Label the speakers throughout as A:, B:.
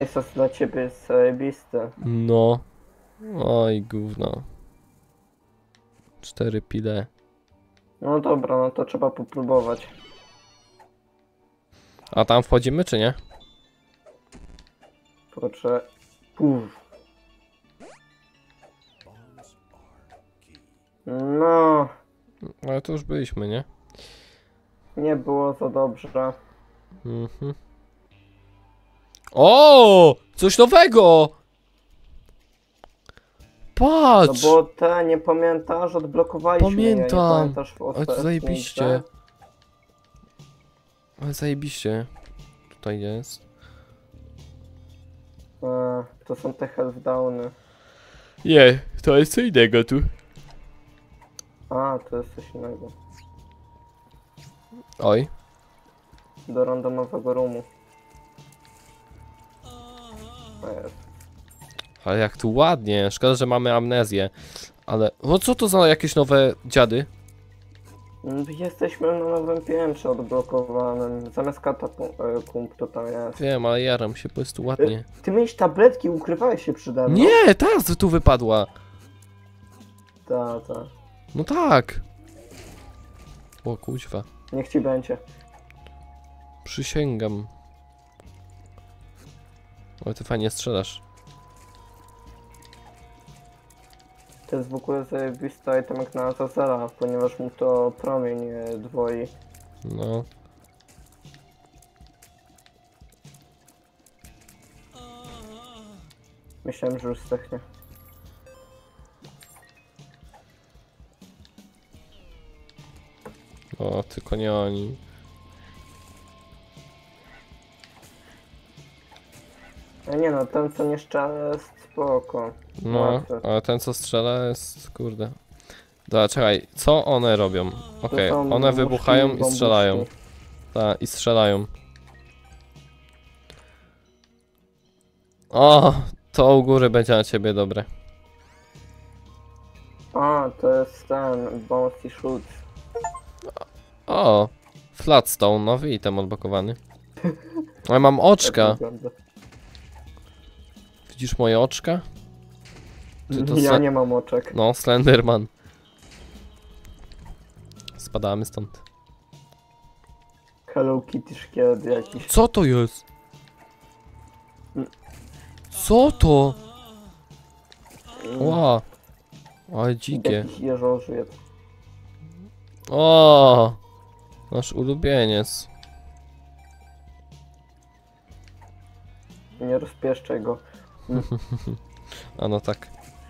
A: jest dla ciebie jest zajebiste.
B: No. Oj, gówno. 4 pile.
A: No dobra, no to trzeba popróbować.
B: A tam wchodzimy, czy nie?
A: Proszę. Puf. No,
B: Ale to już byliśmy, nie?
A: nie było za dobrze.
B: Mhm. O! Coś nowego!
A: No
B: Patrz!
A: bo te nie pamiętasz, odblokowaliśmy je, nie
B: Pamiętam.
A: pamiętasz w
B: Ale to
A: ostatniej
B: zajebiście.
A: grze?
B: Ale zajebiście. Tutaj jest.
A: To są te Health-Downy.
B: Nie, to jest co innego tu.
A: A, to jest coś innego.
B: Oj.
A: Do randomowego roomu. Jest.
B: Ale jak tu ładnie. Szkoda, że mamy amnezję. Ale... O, co to za jakieś nowe dziady?
A: Jesteśmy na nowym piętrze odblokowanym. Zamiast katakumb to tam jest.
B: Wiem, ale jaram się po prostu ładnie.
A: Ty miałeś tabletki, ukrywałeś się przede mną?
B: Nie, teraz tu wypadła.
A: Ta.
B: No tak. O kuźwa.
A: Niech ci będzie.
B: Przysięgam. O, ty fajnie strzelasz.
A: To jest w ogóle zajebisty itemek na Azazela, ponieważ mu to promień dwoi.
B: No.
A: Myślałem, że już zdechnie.
B: O, tylko nie oni.
A: A nie no, ten co nie szczela jest spoko.
B: No,
A: Łatwy.
B: ale ten co strzela jest, kurde. Dobra, czekaj, co one robią? Okej,
A: To są
B: one
A: muszki,
B: wybuchają i
A: bombuszki.
B: strzelają. Tak, i strzelają. O, to u góry będzie na ciebie dobre.
A: A, to jest ten, Bouncy Shoot.
B: O, Flatstone, nowy item odblokowany. Ale mam oczka.
A: Tak wygląda.
B: Widzisz moje oczka? Czy to
A: Ja nie mam oczek.
B: No, Slenderman. Spadamy stąd.
A: Hello Kitty szkielet jakiś.
B: Co to jest? Co to? Ła. Ale dzikie.
A: Jakiś jeżożyc.
B: O, nasz ulubieniec.
A: Nie rozpieszczaj go.
B: A no tak.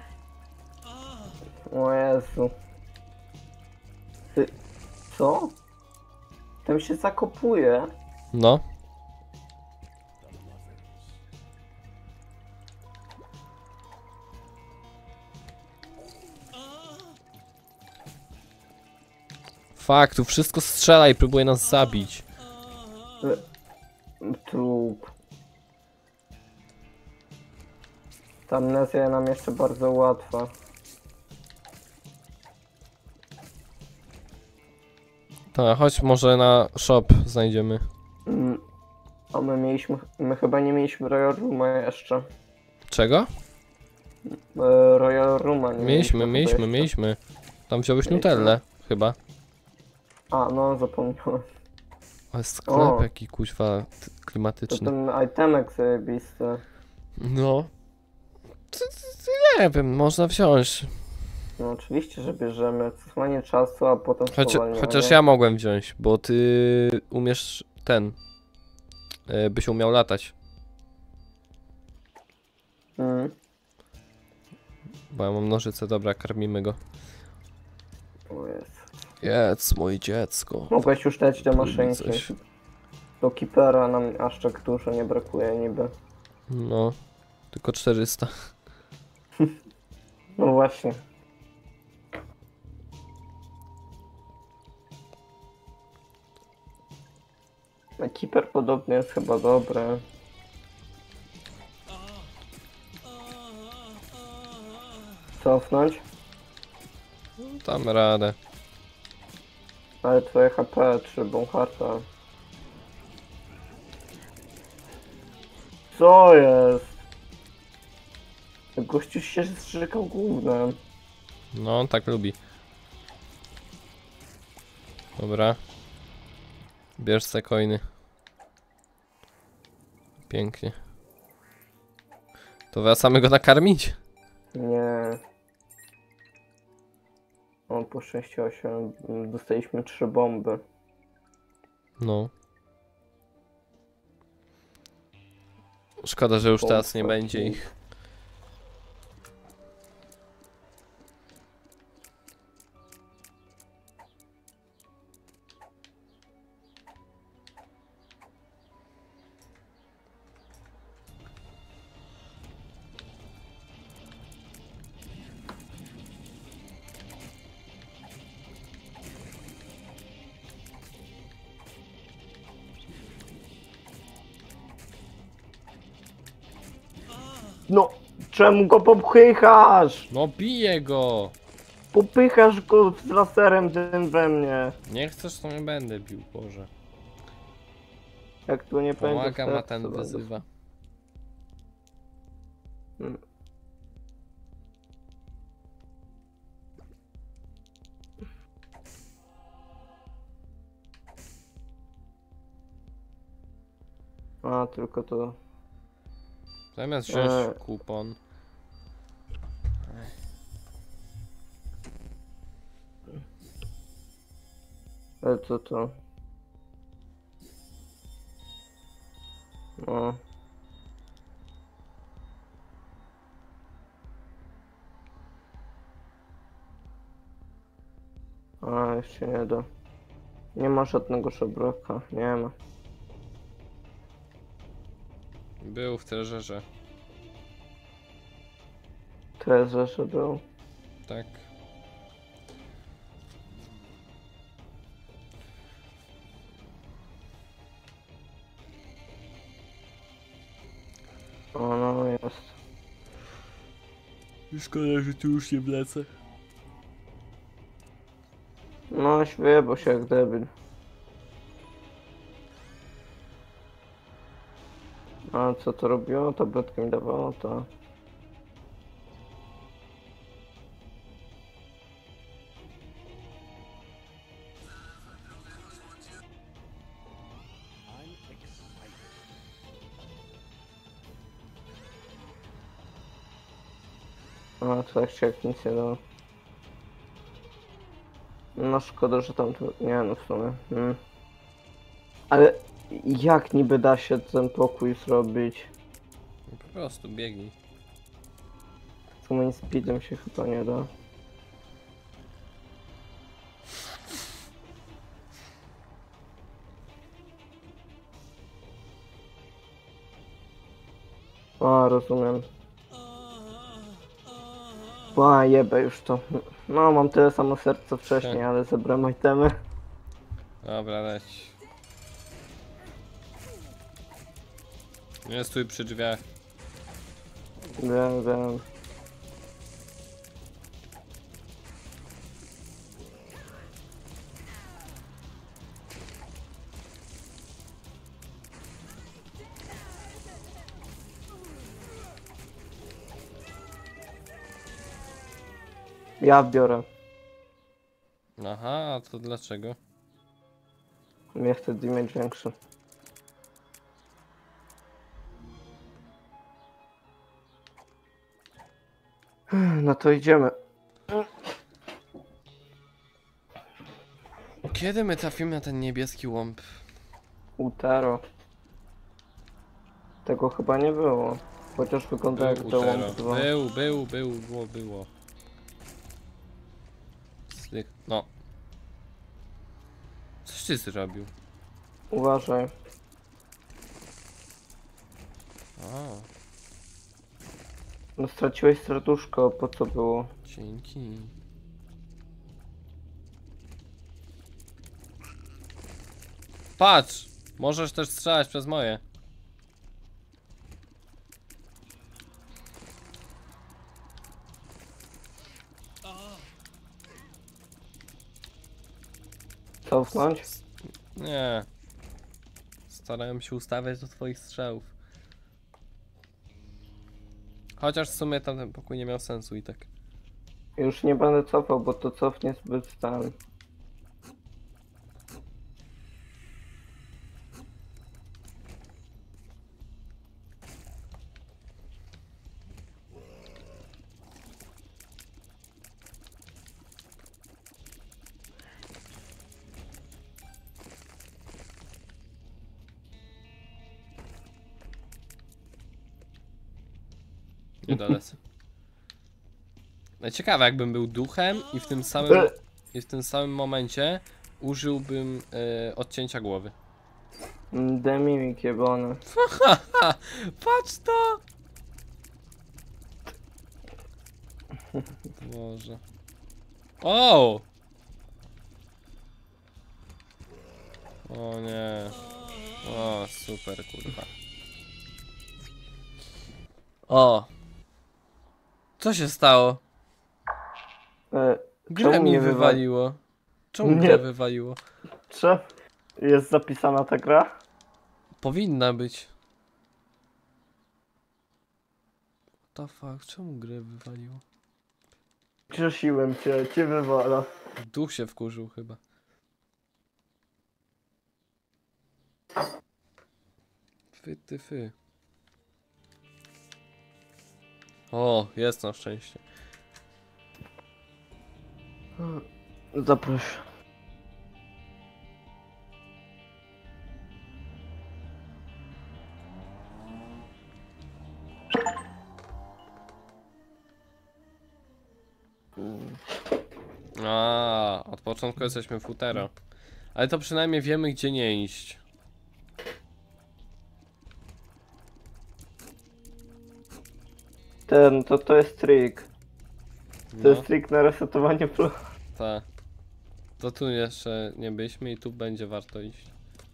A: O Jezu. Ty... Co? Tym się zakopuje.
B: No. Fakt, tu wszystko strzela i próbuje nas zabić.
A: Trup. Ta amnezja nam jeszcze bardzo łatwa.
B: Tak, chodź może na shop znajdziemy.
A: A my chyba nie mieliśmy Royal Rooma jeszcze.
B: Czego?
A: Royal Rooma nie
B: Mieliśmy,
A: chyba jeszcze.
B: mieliśmy. Tam wziąłeś
A: Mieliśmy.
B: Nutellę, chyba.
A: A, no zapomniałem.
B: Ale sklep
A: O.
B: jaki kuźwa
A: To
B: klimatyczny.
A: ten itemek zajebisty.
B: No. Nie wiem, można wziąć.
A: No oczywiście, że bierzemy. Cofanie czasu, a potem spowalnianie.
B: Chociaż ja mogłem wziąć, bo ty umiesz ten. Byś umiał latać. Bo ja mam nożyce, dobra, karmimy go.
A: O jest.
B: Jedz, moje dziecko.
A: Mogłeś już dać te
B: Kurwa,
A: maszynki.
B: coś.
A: Do Keepera nam aż tak dużo nie brakuje niby.
B: No. Tylko 400.
A: No właśnie. Keeper podobnie jest chyba dobry. Cofnąć?
B: Damy radę.
A: Ale twoje HP czy Bonharta? Co jest? Gościu się zrzekał gównem.
B: No, on tak lubi. Dobra. Bierz se coiny. Pięknie. To wracamy go nakarmić?
A: Nie. On poszczęściło się. Dostaliśmy 3 bomby.
B: No. Szkoda, że już teraz nie będzie ich.
A: No, czemu go popychasz?
B: No bije go!
A: Popychasz go z laserem tym we mnie.
B: Nie chcesz, to nie będę bił, Boże.
A: Jak tu nie będzie
B: Pomagam, a
A: serca,
B: ten
A: będę-
B: wyzywa.
A: Mm. A, tylko to...
B: Zamiast wziąć
A: Eee.
B: kupon.
A: Ale co to? No. A, jeszcze nie da. Nie ma żadnego szabraka, nie ma.
B: Był w treżerze.
A: Trezorze był.
B: Tak.
A: O, no jest.
B: Szkoda, że tu już nie wlecę.
A: No, wyjebał się jak debil. A co to robiło? Tabletkę mi dawało, to... A, to jeszcze jak nic nie dało. No szkoda, że tam tu... Nie no, w sumie. Ale jak niby da się ten pokój zrobić?
B: Po prostu biegnij.
A: Z moim speedem się chyba nie da. A, rozumiem. A, jebę już to. No, mam tyle samo serc co wcześniej, ale zebrałem itemy.
B: Dobra, leć. Nie stój przy drzwiach.
A: Wiem. Ja biorę.
B: Aha, a to dlaczego?
A: Ja chcę damage większy. No to idziemy.
B: Kiedy my trafimy na ten niebieski łąb?
A: Utero. Tego chyba nie było. Chociaż wygląda jak to
B: Utero.
A: łąk 2.
B: Było. Slyk. No. Coś ty zrobił.
A: Uważaj.
B: A,
A: No straciłeś serduszko, po co było?
B: dzięki. Patrz! Możesz też strzelać przez moje.
A: Cofnąć?
B: Nie. Starałem się ustawiać do twoich strzałów. Chociaż w sumie tamten pokój nie miał sensu i tak.
A: Już nie będę cofał, bo to cofnie zbyt ten.
B: Nie dolecę. No ciekawe, jakbym był duchem i w tym samym momencie użyłbym odcięcia głowy.
A: Demimik jebany.
B: Patrz to! Boże. O! O nie. O, super kurwa. O! Co się stało? Grę
A: Czemu
B: mi
A: mnie
B: wywaliło. Czemu
A: Nie.
B: grę wywaliło?
A: Czy jest zapisana ta gra?
B: Powinna być. What the fuck? Czemu grę wywaliło?
A: Grzesiłem cię wywala.
B: Duch się wkurzył chyba. Ty fy. O, jest na szczęście.
A: Zaproś.
B: Od początku jesteśmy futera. Ale to przynajmniej wiemy, gdzie nie iść.
A: To jest trik. To
B: No,
A: jest trik na resetowanie
B: tak. To tu jeszcze nie byliśmy i tu będzie warto iść.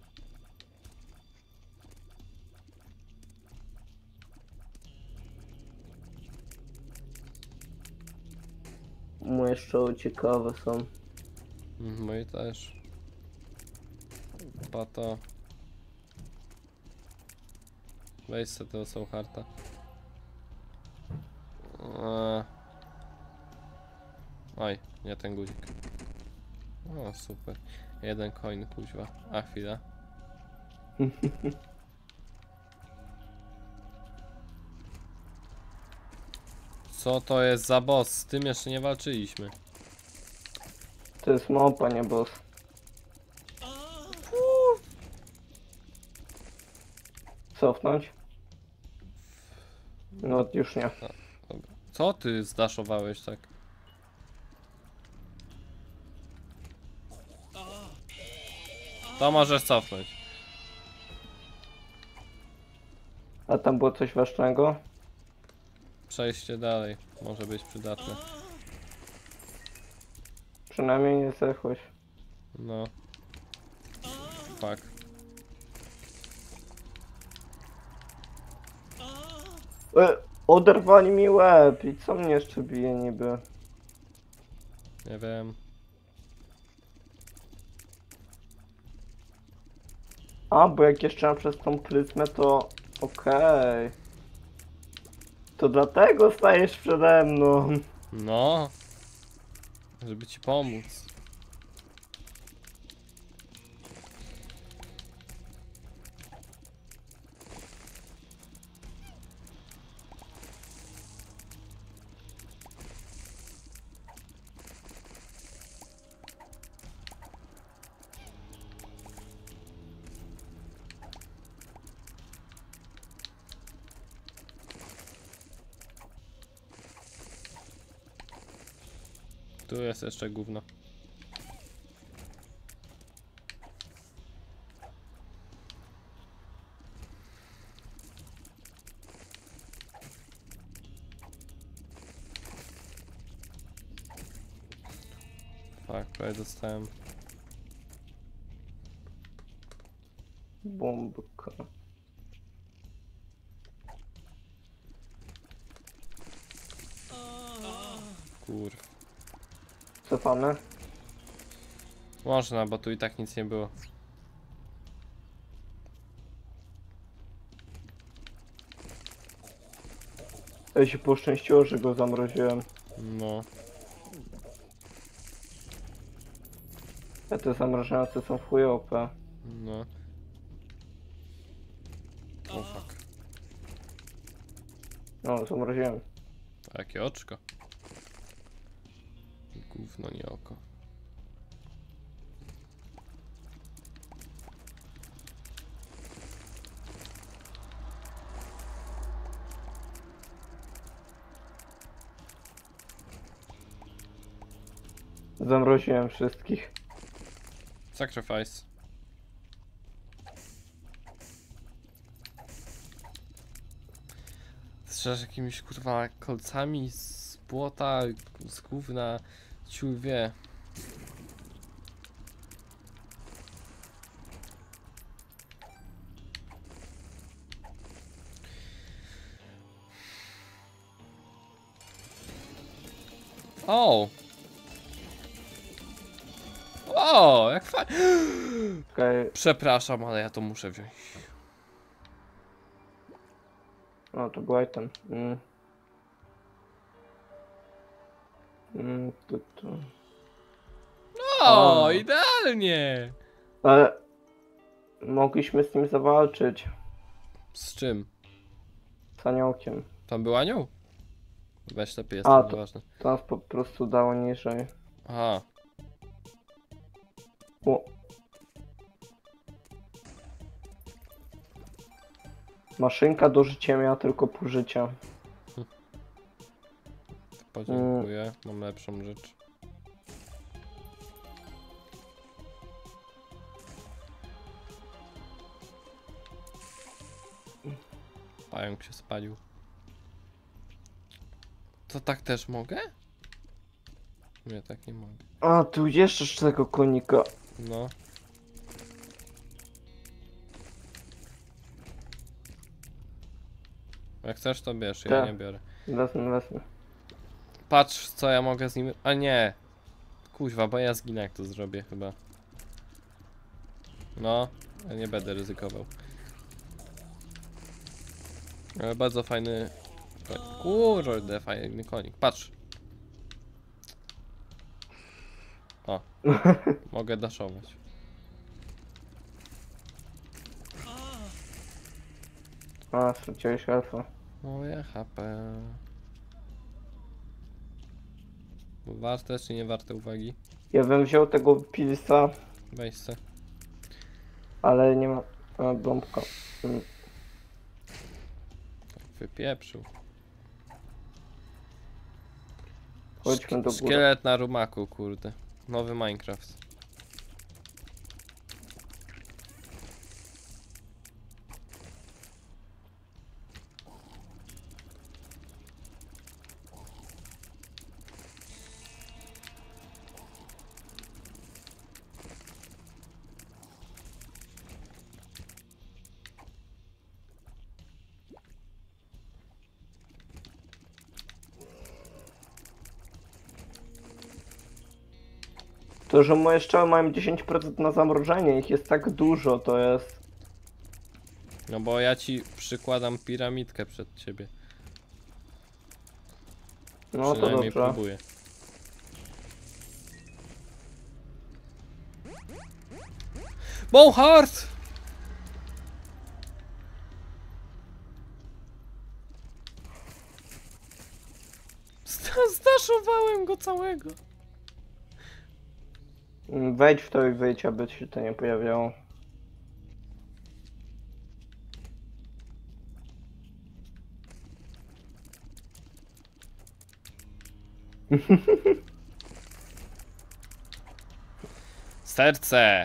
A: Moje szczoły ciekawe są.
B: Moje też. Pato. Weź sobie tego Soulhearta. Oj, nie ten guzik. O, super. Jeden coin, kuźwa. A chwila. Co to jest za boss? Z tym jeszcze nie walczyliśmy.
A: To jest małpa, nie boss. Cofnąć? No już nie.
B: Dobra. Co ty zdaszowałeś tak? To możesz cofnąć.
A: A tam było coś ważnego?
B: Przejście dalej. Może być przydatne.
A: Przynajmniej nie zechłeś.
B: No. Fuck.
A: Oderwali mi łeb i co mnie jeszcze bije niby?
B: Nie wiem.
A: A, bo jak jeszcze mam przez tą pryzmę to... Okej. To dlatego stajesz przede mną.
B: No. Żeby ci pomóc. Tu jest jeszcze gówno. Tak, prawie dostałem.
A: Bombka.
B: Kurw.
A: Cofamy?
B: Można, bo tu i tak nic nie było.
A: Ja się poszczęściło, że go zamroziłem.
B: No.
A: Ja te zamrażające są w chuj OP.
B: No. O fuck.
A: No, zamroziłem.
B: Jakie oczko. Gówno, nie oko.
A: Zamroziłem wszystkich.
B: Sacrifice. Strzelasz jakimiś kurwa kolcami z błota, z gówna, ciul wie. O! O, jak fajnie.
A: Okej,
B: Przepraszam, ale ja to muszę wziąć.
A: no to był item. Tu.
B: O,
A: O.
B: idealnie!
A: Ale mogliśmy z nim zawalczyć.
B: Z czym?
A: Z aniołkiem.
B: Tam był anioł? Weź lepiej, jest
A: A,
B: to
A: to-
B: ważne.
A: To nas po prostu dało niżej.
B: Aha.
A: O. Maszynka do życia miała tylko pół życia.
B: Podziękuję, mam lepszą rzecz. Pająk się spalił. To tak też mogę? Nie, tak nie mogę.
A: A, tu jeszcze tego konika.
B: No. Jak chcesz to bierz, ja
A: Tak.
B: nie biorę.
A: Wezmę.
B: Patrz co ja mogę z nim... A nie! Kuźwa, bo ja zginę jak to zrobię chyba. No, ja nie będę ryzykował. Ale bardzo fajny... Kurde, fajny konik. Patrz! O, mogę daszować.
A: A, straciłeś elfa.
B: Moje HP. Warte czy nie warte uwagi?
A: Ja bym wziął tego pilsa,
B: Weź se.
A: ale nie ma... A, bombka.
B: Wypieprzył.
A: Chodźmy do góry.
B: Szkielet na rumaku, kurde. Nowy Minecraft.
A: To, że moje strzały mają 10% na zamrożenie, ich jest tak dużo, to jest...
B: No bo ja ci przykładam piramidkę przed ciebie.
A: No to
B: Przynajmniej
A: dobrze.
B: próbuję. Bowhart! Zdaszowałem go całego.
A: Wejdź w to i wyjdź, aby się to nie pojawiało.
B: Serce!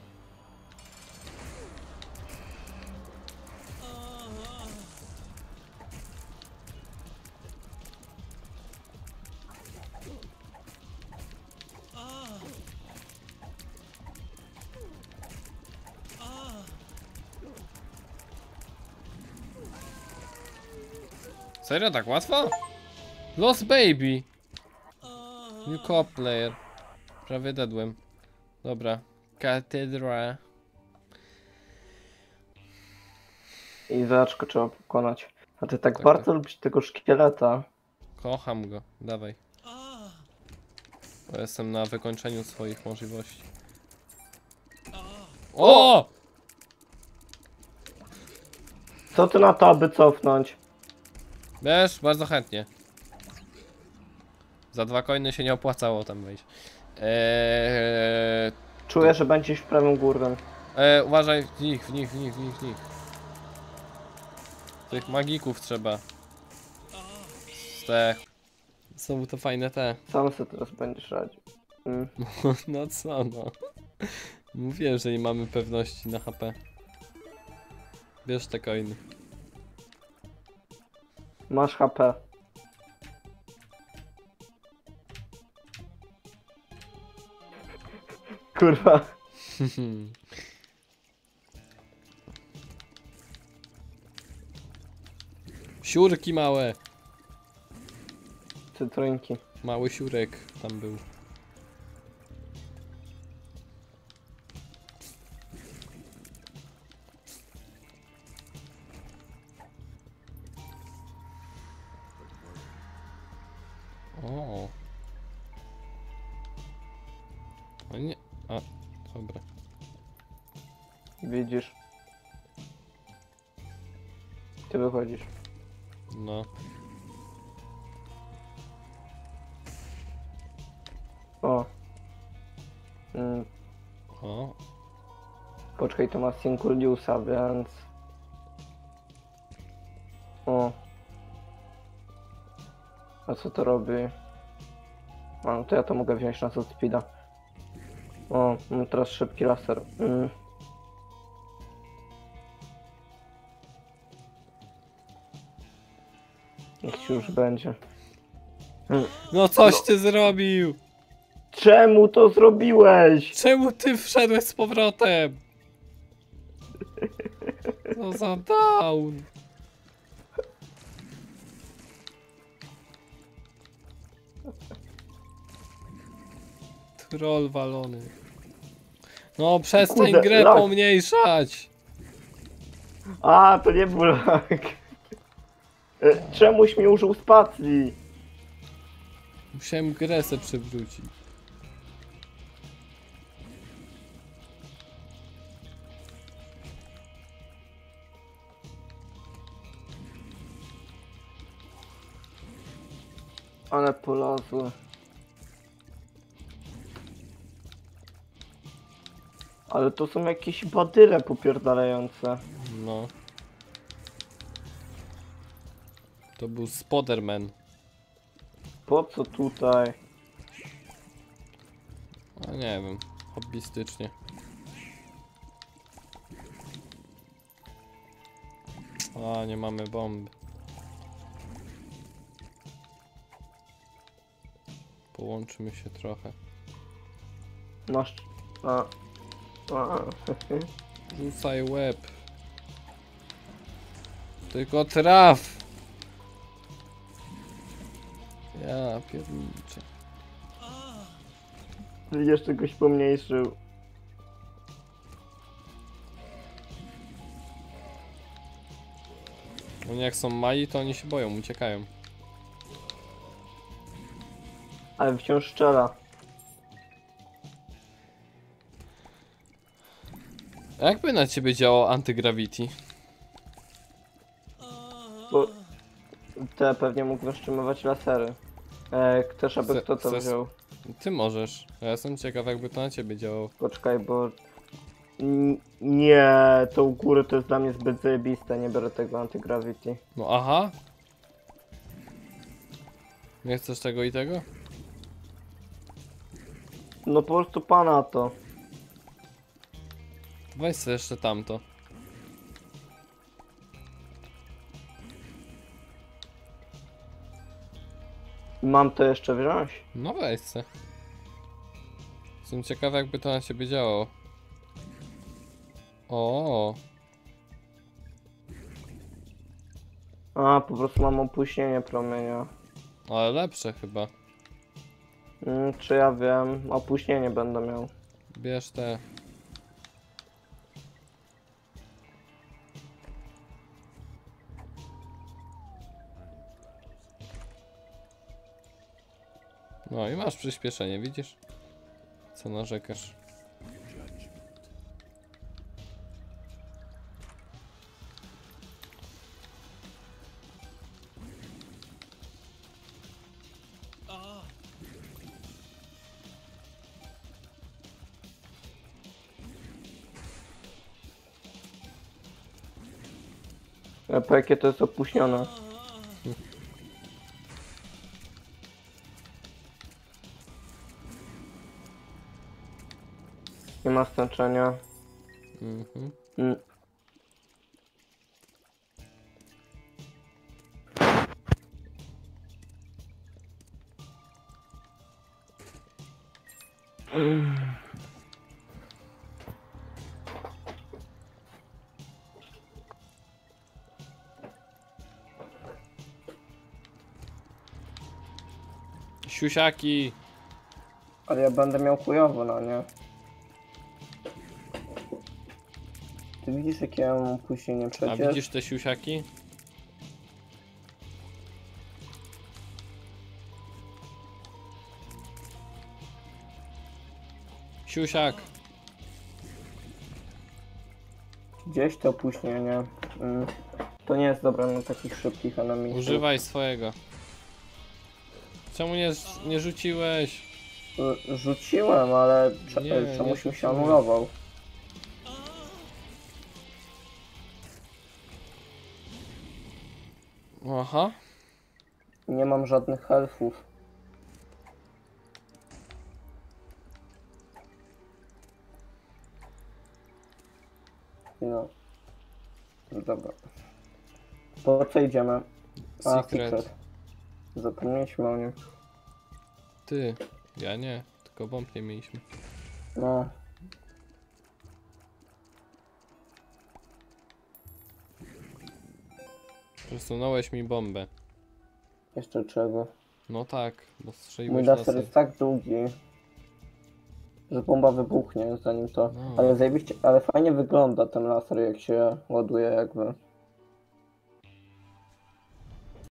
B: Serio, tak łatwo? Lost Baby! New co player. Prawie dedłem. Dobra. Katedra.
A: I zaczko trzeba pokonać. A ty tak
B: Tak,
A: bardzo
B: tak.
A: lubisz tego szkieleta.
B: Kocham go, dawaj. Bo jestem na wykończeniu swoich możliwości. O!
A: Co ty na to, aby cofnąć?
B: Wiesz, bardzo chętnie. Za 2 coiny się nie opłacało tam wejść.
A: Czuję, że będziesz w prawym górnym.
B: Uważaj, w nich. Tych magików trzeba. Zdech. Są to fajne te.
A: Sam sobie teraz będziesz radził.
B: No co no. Mówiłem, że nie mamy pewności na HP. Bierz te coiny.
A: Masz HP. Kurwa.
B: Siurki małe.
A: Cytrynki.
B: Mały siurek tam był. O. A nie. A, dobra.
A: Widzisz. Ty wychodzisz.
B: No.
A: O.
B: O.
A: Poczekaj, to ma Sinkurliusa, więc... O. A co to robi? A, no to ja to mogę wziąć na speeda. O, mam teraz szybki laser. Niech ci już będzie.
B: No coś ty zrobił!
A: Czemu to zrobiłeś?
B: Czemu ty wszedłeś z powrotem? Co za down? Troll walony. No przestań
A: Kurde,
B: grę
A: lag.
B: pomniejszać!
A: A, to nie był lag. Czemuś mi użył spacji?
B: Musiałem grę se przywrócić.
A: Ale polazły. Ale to są jakieś badyle popierdalające.
B: No. To był Spoderman.
A: Po co tutaj?
B: A nie wiem, hobbystycznie. A, nie mamy bomby. Połączymy się trochę.
A: Masz... A.
B: Rzucaj łeb. Tylko traf! Ja pierniczę.
A: Jeszcze goś pomniejszył.
B: Oni jak są mali, to oni się boją, uciekają.
A: Ale wciąż strzela.
B: A jakby na ciebie działał anti-gravity?
A: Bo... Te pewnie mógł wstrzymywać lasery. Chcesz, aby kto to wziął?
B: Ty możesz. Ja jestem ciekaw, jakby to na ciebie działało.
A: Poczekaj, bo... Nie, to u góry to jest dla mnie zbyt zajebiste, nie biorę tego anti-gravity.
B: No aha. Nie chcesz tego i tego?
A: No po prostu pana to.
B: Weź sobie jeszcze tamto.
A: Mam to jeszcze wziąć?
B: No weź se. Jestem ciekaw, jakby to na ciebie działało. O.
A: A, po prostu mam opóźnienie promienia.
B: Ale lepsze chyba.
A: Czy ja wiem? Opóźnienie będę miał.
B: Bierz te. No i masz przyspieszenie, widzisz? Co narzekasz?
A: Po jakie to jest opóźnione. Nie ma znaczenia.
B: Mhm.
A: Mm.
B: Siusiaki!
A: Ale ja będę miał chujowo, no nie? Ty widzisz jakie ja mam opóźnienie
B: A
A: przecież?
B: widzisz te siusiaki? Siusiak!
A: Gdzieś to opóźnienie. To nie jest dobre na takich szybkich enemisów.
B: Używaj swojego. Czemu nie rzuciłeś?
A: Rzuciłem, ale
B: Nie,
A: czemuś
B: nie
A: mi się
B: rzuciłem.
A: anulował.
B: Aha.
A: Nie mam żadnych healthów. No. Dobra. Po co idziemy? A,
B: Secret.
A: Zapomnieliśmy o nim.
B: Ty. Ja nie. Tylko bomb nie mieliśmy.
A: No.
B: Przesunąłeś mi bombę.
A: Jeszcze czego?
B: No tak, bo
A: Mój
B: strzeliłeś
A: laser
B: laser.
A: jest tak długi, że bomba wybuchnie zanim to.
B: No.
A: Ale zajebiście, ale fajnie wygląda ten laser jak się ładuje jakby.